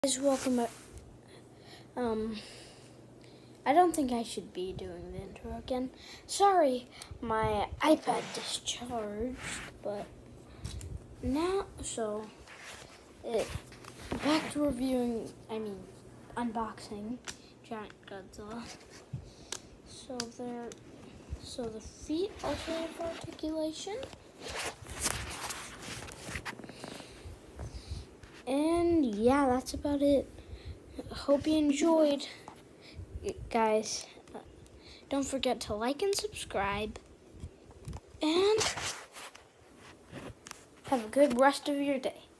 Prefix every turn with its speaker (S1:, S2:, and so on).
S1: Guys, welcome back. I don't think I should be doing the intro again. Sorry, my iPad discharged, but now, back to unboxing giant Godzilla. So the feet also have articulation. And yeah, that's about it. Hope you enjoyed, guys. Don't forget to like and subscribe. And have a good rest of your day.